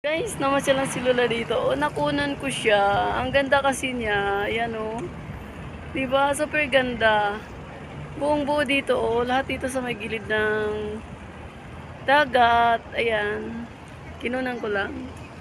Guys, namasyal lang si Lola dito. O, nakunan ko siya. Ang ganda kasi niya. Ayan o. Diba? Super ganda. Buong buo dito o. Lahat dito sa may gilid ng dagat. Ayan. Kinunan ko lang.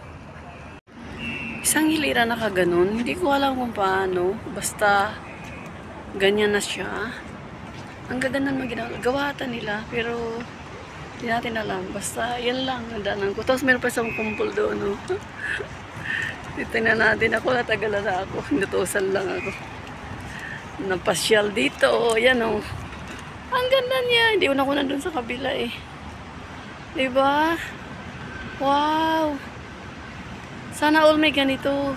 Isang hilira na kaganon. Hindi ko alam kung paano. Basta, ganyan na siya. Ang gaganda naman ginagawa nila. Pero, hindi natin alam. Basta, yan lang ang daanan ko. Tapos meron pa isang kumpul doon, no? Tingnan natin ako. Natagalan na ako. Natusan lang ako. Napasyal dito. Yan, oh. Ang ganda niya. Hindi ko na ko nandun sa kabila, eh. Diba? Wow! Sana all may ganito.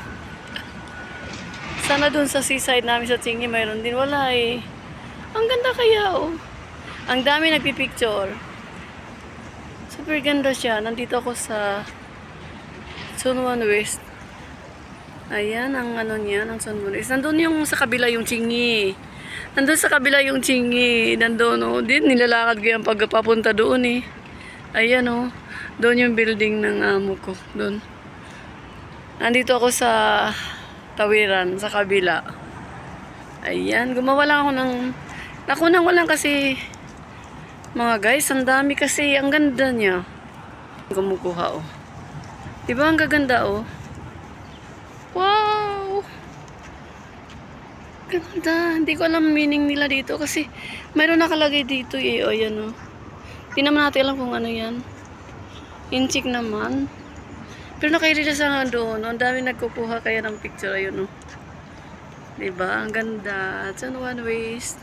Sana dun sa seaside namin sa Tsingy mayroon din. Wala, eh. Ang ganda kaya, oh. Ang dami nagpipicture. Super ganda siya. Nandito ako sa Sunwon West. Ayan, ang ano niya, ang Sunwon West. Nandun yung sa kabila yung Tsingy. Nandun sa kabila yung Tsingy. Nandun, oh. Din, nilalakad ko yung pagpapunta doon, eh. Ayan, oh. Doon yung building ng amo ko. Doon. Nandito ako sa tawiran, sa kabila. Ayan, gumawa lang ako ng... Nakunan ko lang kasi... Mga guys, ang dami kasi, ang ganda niya. Kumukuha, oh. Diba ang gaganda, oh? Wow! Ganda. Hindi ko alam meaning nila dito kasi mayroon nakalagay dito, eh. O, yan, oh. Hindi naman natin alam kung ano yan. Inchik naman. Pero nakairita sa doon. Ang dami nagkukuha kaya ng picture. Ayun, oh. Diba? Ang ganda. Sunwon West.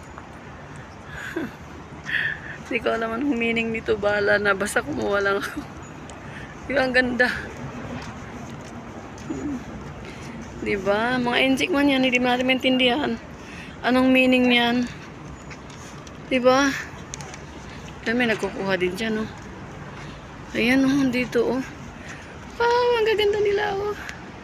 Hindi ko alam anong meaning nito, bala na. Basta kumuha lang ako. Diba, ang ganda. Diba? Mga inchik man yan. Hindi natin maintindihan. Anong meaning yan? Diba? Diba, may nagkukuha din dyan, oh. Ayan, oh. Dito, oh. Wow, ang gaganda nila, oh.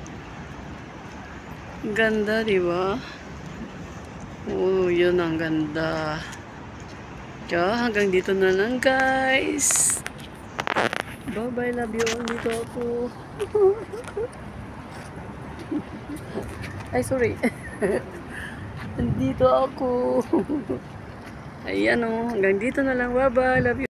Ganda, diba? Oh, yun ang ganda. Kaya hanggang dito na lang, guys. Bye-bye, love you. Dito ako. Ay, sorry. Nandito ako. Ayan, oh. Hanggang dito na lang. Bye-bye, love you.